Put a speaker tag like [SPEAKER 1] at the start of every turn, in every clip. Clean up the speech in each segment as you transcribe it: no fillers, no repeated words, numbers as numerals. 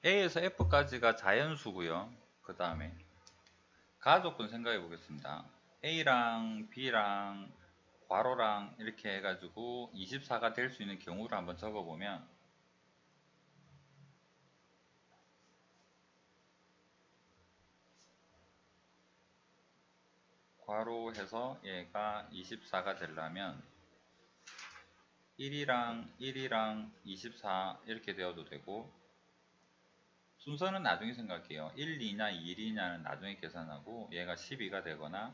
[SPEAKER 1] A에서 F까지가 자연수고요. 그 다음에 가족군 생각해 보겠습니다. A랑 B랑 괄호랑 이렇게 해가지고 24가 될 수 있는 경우를 한번 적어보면, 괄호해서 얘가 24가 되려면 1이랑 24 이렇게 되어도 되고, 순서는 나중에 생각해요. 1, 2냐 2, 1이냐는 나중에 계산하고, 얘가 12가 되거나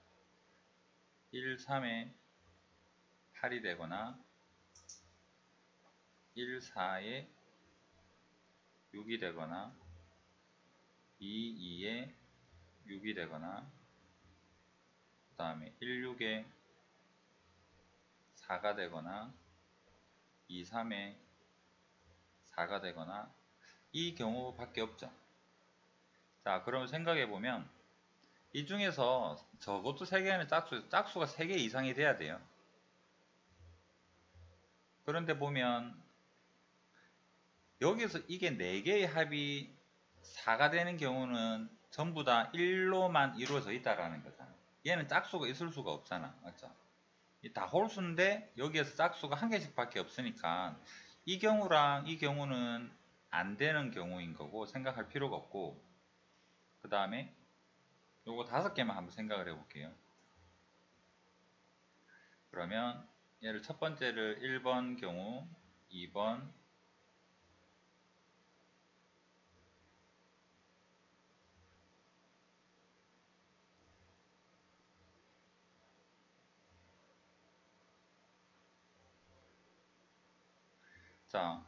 [SPEAKER 1] 1, 3에 8이 되거나 1, 4에 6이 되거나 2, 2에 6이 되거나, 그 다음에 1, 6에 4가 되거나 2, 3에 4가 되거나, 이 경우밖에 없죠. 자, 그럼 생각해보면 이 중에서 적어도 3개는 짝수가 3개 이상이 돼야 돼요. 그런데 보면 여기서 이게 4개의 합이 4가 되는 경우는 전부 다 1로만 이루어져 있다라는 거잖아. 얘는 짝수가 있을 수가 없잖아. 맞죠? 다 홀수인데 여기에서 짝수가 한 개씩 밖에 없으니까 이 경우랑 이 경우는 안 되는 경우인 거고 생각할 필요가 없고, 그 다음에 요거 5개만 한번 생각을 해 볼게요. 그러면 얘를 첫 번째를 1번 경우, 2번, 자,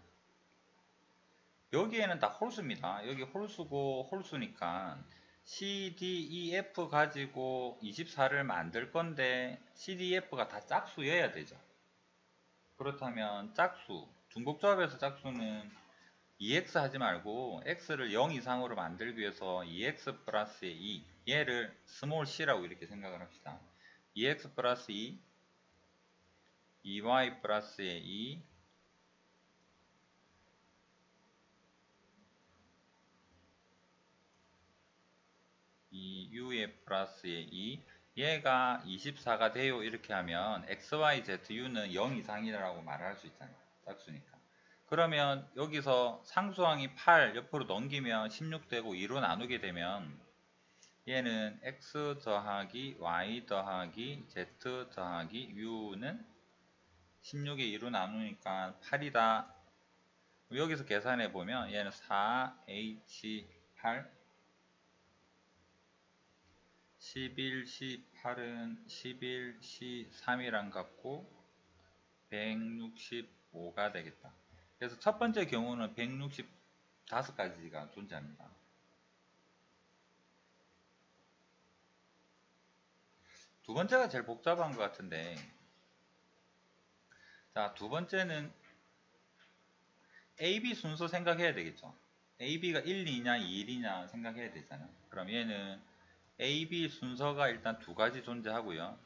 [SPEAKER 1] 여기에는 다 홀수입니다. 여기 홀수고 홀수니까 C, D, E, F 가지고 24를 만들 건데 C, D, E, F가 다 짝수여야 되죠. 그렇다면 짝수, 중복조합에서 짝수는 2x 하지 말고 x를 0 이상으로 만들기 위해서 2x 플러스의 2, 얘를 스몰 c라고 이렇게 생각을 합시다. 2x 플러스 2, 2y 플러스의 2, 2u의 플러스의 2, 얘가 24가 돼요. 이렇게 하면 x, y, z, u는 0 이상이라고 말할 수 있잖아요. 짝수니까. 그러면 여기서 상수항이 8 옆으로 넘기면 16 되고 2로 나누게 되면 얘는 x 더하기 y 더하기 z 더하기 u는 16에 2로 나누니까 8이다. 여기서 계산해 보면 얘는 4h8, 11, 18은 11, 13이랑 같고 165가 되겠다. 그래서 첫 번째 경우는 165가지가 존재합니다. 두 번째가 제일 복잡한 것 같은데, 자, 두 번째는 A, B 순서 생각해야 되겠죠. A, B가 1, 2냐 2, 1이냐 생각해야 되잖아. 그럼 얘는 A, B 순서가 일단 2가지 존재하고요.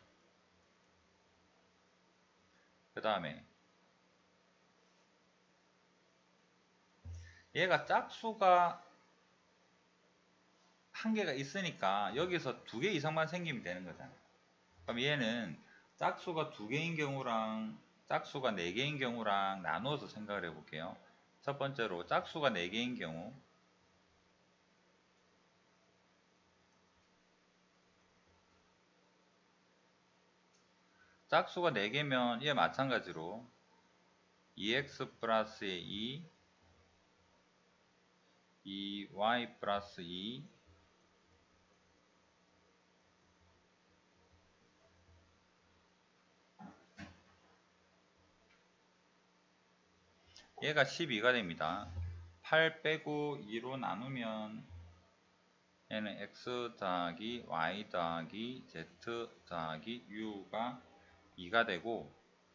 [SPEAKER 1] 그 다음에 얘가 짝수가 한 개가 있으니까 여기서 2개 이상만 생기면 되는 거잖아. 그럼 얘는 짝수가 2개인 경우랑 짝수가 4개인 경우랑 나누어서 생각을 해볼게요. 첫 번째로 짝수가 4개인 경우, 짝수가 4개면 얘 마찬가지로 2x 플러스의 2, 2y 플러스 2, 얘가 12가 됩니다. 8 빼고 2로 나누면 얘는 x 더하기 y 더하기 z 더하기 u가 2가 되고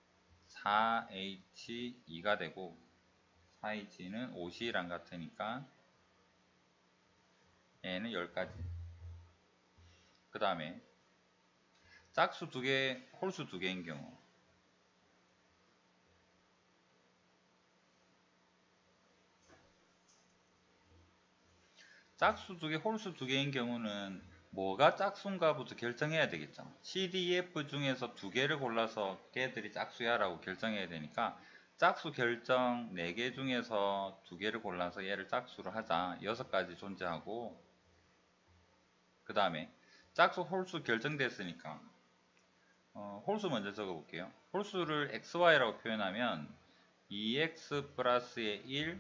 [SPEAKER 1] 4h2가 되고 4h는 5c랑 같으니까 얘는 10가지. 그 다음에 짝수 2개, 홀수 2개인 경우, 짝수 두 개, 홀수 두 개인 경우는 뭐가 짝수인가부터 결정해야 되겠죠. CDF 중에서 두 개를 골라서 걔들이 짝수야 라고 결정해야 되니까 짝수 결정 4개 중에서 두 개를 골라서 얘를 짝수로 하자. 6가지 존재하고 그 다음에 짝수 홀수 결정됐으니까 홀수 먼저 적어볼게요. 홀수를 xy라고 표현하면 2x 플러스의 1,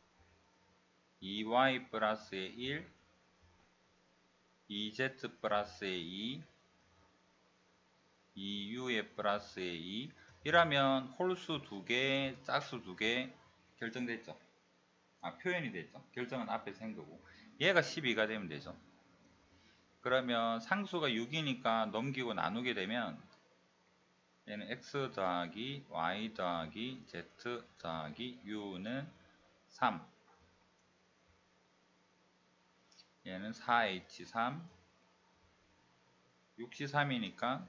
[SPEAKER 1] 2y 플러스의 1, 2z 플러스의 2, 2u의 플러스의 2 이라면 홀수 2개, 짝수 2개 결정됐죠. 표현이 됐죠. 결정은 앞에서 한 거고 얘가 12가 되면 되죠. 그러면 상수가 6이니까 넘기고 나누게 되면 얘는 x 더하기 y 더하기 z 더하기 u는 3, 얘는 4h3, 6시 3이니까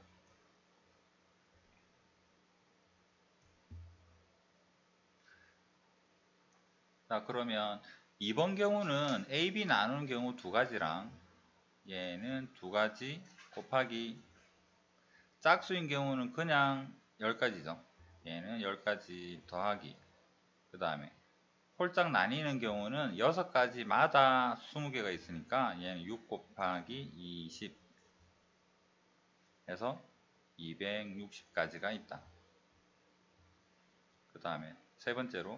[SPEAKER 1] 자 그러면 이번 경우는 AB 나누는 경우 두 가지랑 얘는 두 가지 곱하기 짝수인 경우는 그냥 10가지죠. 얘는 10가지 더하기 그 다음에 홀짝 나뉘는 경우는 6가지마다 20개가 있으니까 얘는 6 곱하기 20 해서 260가지가 있다. 그 다음에 세 번째는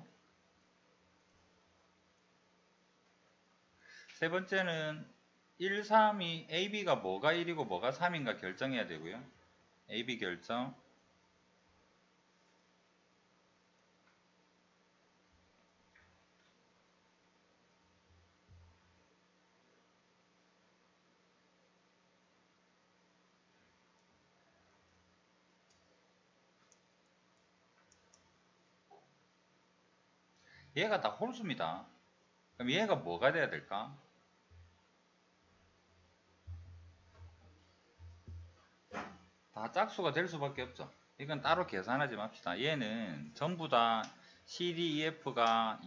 [SPEAKER 1] 세 번째는 1, 3이 AB가 뭐가 1이고 뭐가 3인가 결정해야 되고요. AB 결정 얘가 다 홀수입니다. 그럼 얘가 뭐가 돼야 될까? 다 짝수가 될 수밖에 없죠. 이건 따로 계산하지 맙시다. 얘는 전부 다 CDEF가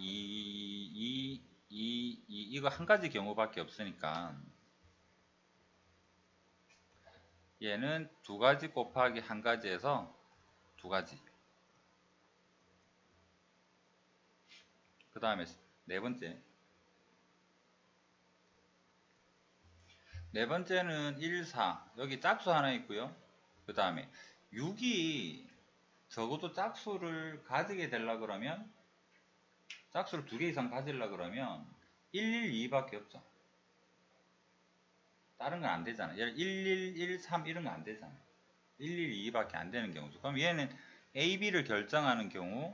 [SPEAKER 1] 2 이거 한 가지 경우밖에 없으니까 얘는 두 가지 곱하기 한 가지에서 두 가지. 그 다음에 네 번째는 1, 4 여기 짝수 하나 있고요. 그 다음에 6이 적어도 짝수를 가지게 되려 그러면 짝수를 두 개 이상 가지려 그러면 112밖에 없죠. 다른 건 안 되잖아. 예를 1113 이런 거 안 되잖아. 112밖에 안 되는 경우죠. 그럼 얘는 A, B를 결정하는 경우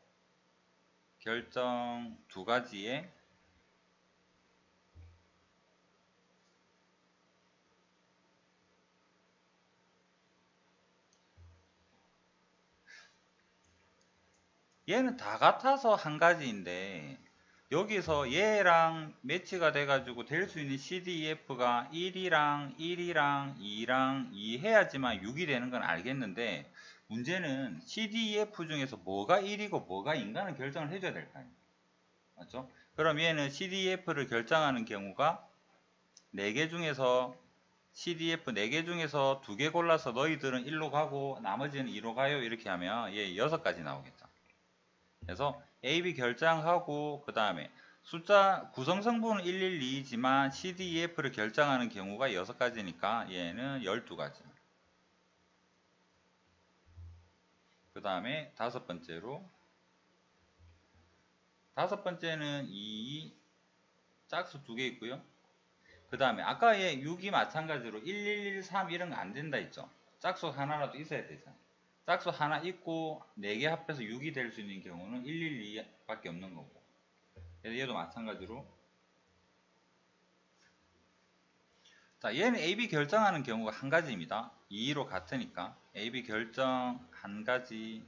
[SPEAKER 1] 결정 두 가지에 얘는 다 같아서 한 가지인데 여기서 얘랑 매치가 돼가지고 될 수 있는 CDEF가 1이랑 1이랑 2랑 2 해야지만 6이 되는 건 알겠는데 문제는 CDEF 중에서 뭐가 1이고 뭐가 2인가는 결정을 해줘야 될 거 아니에요. 맞죠? 그럼 얘는 CDEF를 결정하는 경우가 4개 중에서 CDF 4개 중에서 2개 골라서 너희들은 1로 가고 나머지는 2로 가요 이렇게 하면 얘 6가지 나오겠죠. 그래서 AB 결정하고 그 다음에 숫자 구성 성분은 112이지만 CDEF를 결정하는 경우가 6가지니까 얘는 12가지. 그 다음에 다섯 번째는 이 짝수 2개 있고요. 그 다음에 아까 얘 6이 마찬가지로 1113 이런 거 안 된다 했죠. 짝수 하나라도 있어야 되잖아. 짝수 하나 있고 4개 합해서 6이 될 수 있는 경우는 112밖에 없는 거고. 그래서 얘도 마찬가지로 자 얘는 AB 결정하는 경우가 한 가지입니다. 2로 같으니까 AB 결정 한 가지.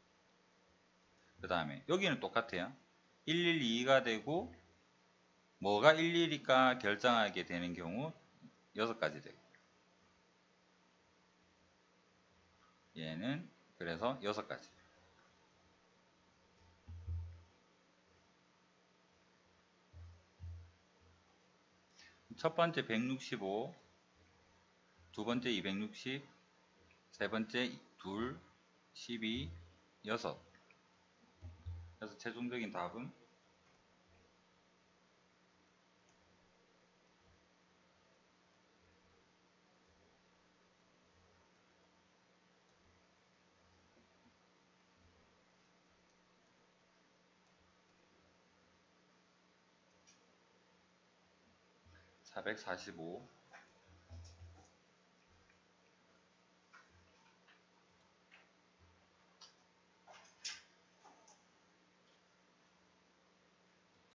[SPEAKER 1] 그 다음에 여기는 똑같아요. 112가 되고 뭐가 112가 결정하게 되는 경우 6가지 되고 얘는 그래서 6가지. 첫 번째 165, 두 번째 260, 세 번째 2, 12, 6. 그래서 최종적인 답은 445.